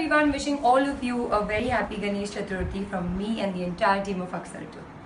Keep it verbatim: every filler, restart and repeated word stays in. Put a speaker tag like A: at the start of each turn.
A: everyone, wishing all of you a very happy Ganesh Chaturthi from me and the entire team of Aksar two.